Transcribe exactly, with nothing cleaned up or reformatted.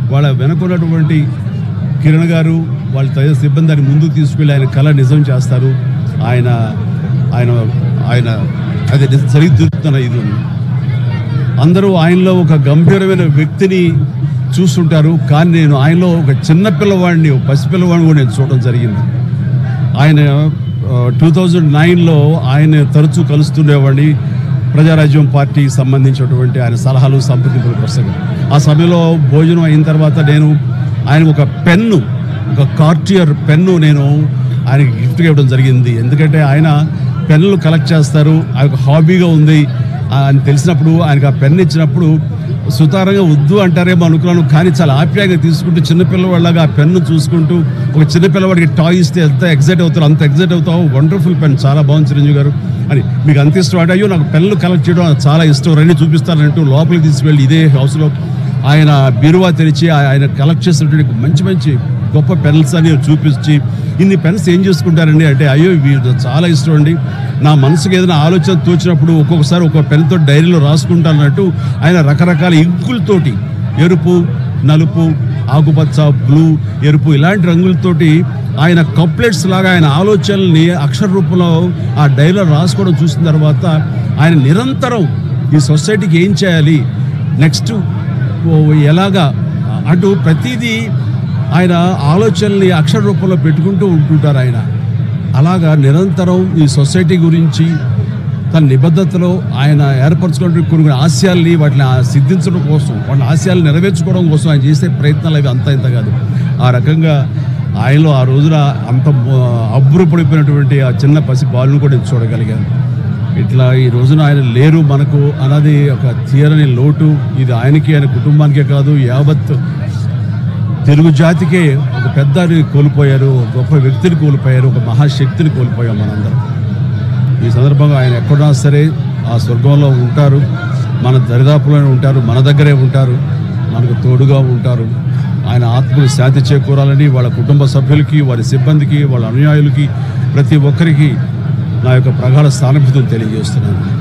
వాళ్ళ వెనుకున్నటువంటి కిరణ్ గారు వాళ్ళ తదితర సిబ్బందిని ముందుకు తీసుకెళ్ళి ఆయన కళ నిజం చేస్తారు. ఆయన ఆయన ఆయన అది సరిదిద్దుతున్న ఇది అందరూ ఆయనలో ఒక గంభీరమైన వ్యక్తిని చూస్తుంటారు. కానీ నేను ఆయనలో ఒక చిన్న పిల్లవాడిని, పసిపిల్లవాడిని కూడా నేను చూడడం జరిగింది. ఆయన టూ థౌజండ్ నైన్లో ఆయన తరచూ కలుస్తుండేవాడిని. ప్రజారాజ్యం పార్టీకి సంబంధించినటువంటి ఆయన సలహాలు సంప్రదింపుల ప్రసంగం. ఆ సమయంలో భోజనం అయిన తర్వాత నేను ఆయన ఒక పెన్ను, ఒక కార్టియర్ పెన్ను నేను ఆయనకి గిఫ్ట్గా ఇవ్వడం జరిగింది. ఎందుకంటే ఆయన పెన్నులు కలెక్ట్ చేస్తారు, ఆయన హాబీగా ఉంది అని తెలిసినప్పుడు ఆయనకు ఆ పెన్ను ఇచ్చినప్పుడు సుతారంగా వద్దు అంటారేమో అనుకున్నాను. కానీ చాలా ఆప్యాయంగా తీసుకుంటూ చిన్నపిల్లవాళ్ళగా ఆ పెన్ను చూసుకుంటూ, ఒక చిన్నపిల్లవాడికి టాయ్ ఇస్తే ఎంత ఎగ్జైట్ అవుతారు అంత ఎగ్జైట్ అవుతావు, వండర్ఫుల్ పెన్, చాలా బాగుంది చిరంజీవి గారు అని, మీకు అంత ఇష్టం అంటే, అయ్యో నాకు పెన్నులు కలెక్ట్ చేయడం చాలా ఇష్టం, రండి చూపిస్తానంటూ లోపలికి తీసుకువెళ్ళి ఇదే హౌస్లో ఆయన బీరువా తెరిచి ఆయన కలెక్ట్ చేసినటువంటి మంచి మంచి గొప్ప పెన్స్ అని చూపించి, ఇన్ని పెన్స్ ఏం చేసుకుంటారండి అంటే, అయ్యో ఇవి చాలా ఇష్టం అండి, నా మనసుకు ఏదైనా ఆలోచన తోచినప్పుడు ఒక్కొక్కసారి ఒక్కొక్క పెన్తో డైరీలో రాసుకుంటానన్నట్టు ఆయన రకరకాల ఇంకులతోటి, ఎరుపు, నలుపు, ఆకుపచ్చ, బ్లూ, ఎరుపు ఇలాంటి రంగులతోటి ఆయన కప్లెట్స్ లాగా ఆయన ఆలోచనల్ని అక్షర రూపంలో ఆ డైరీలో రాసుకోవడం చూసిన తర్వాత ఆయన నిరంతరం ఈ సొసైటీకి ఏం చేయాలి, నెక్స్ట్ ఎలాగా అటు ప్రతిదీ ఆయన ఆలోచనల్ని అక్షర రూపంలో పెట్టుకుంటూ ఉంటుంటారు. ఆయన అలాగా నిరంతరం ఈ సొసైటీ గురించి తన నిబద్ధతలో ఆయన ఏర్పరచుకున్న కొన్ని ఆశయాల్ని వాటిని సిద్ధించడం కోసం, వాళ్ళ ఆశయాలు నెరవేర్చుకోవడం కోసం ఆయన చేసే ప్రయత్నాలు అవి అంత ఇంత కాదు. ఆ రకంగా ఆయనలో ఆ రోజున అంత అబ్బురపడిపోయినటువంటి ఆ చిన్న పసి బాలును కూడా నేను చూడగలిగాను. ఇట్లా ఈ రోజున ఆయన లేరు మనకు అన్నది ఒక తీరని లోటు. ఇది ఆయనకి, ఆయన కుటుంబానికే కాదు, యావత్ తెలుగు జాతికే ఒక పెద్దని కోల్పోయారు, గొప్ప వ్యక్తిని కోల్పోయారు, ఒక మహాశక్తిని కోల్పోయాం మనందరం. ఈ సందర్భంగా ఆయన ఎక్కడున్నా సరే ఆ స్వర్గంలో ఉంటారు, మన దరిదాపులోనే ఉంటారు, మన దగ్గరే ఉంటారు, మనకు తోడుగా ఉంటారు. ఆయన ఆత్మకు శాంతి చేకూరాలని వాళ్ళ కుటుంబ సభ్యులకి, వారి సిబ్బందికి, వాళ్ళ అనుయాయులకి, ప్రతి ఒక్కరికి నా యొక్క ప్రగాఢ సానుభూతిని తెలియజేస్తున్నాను.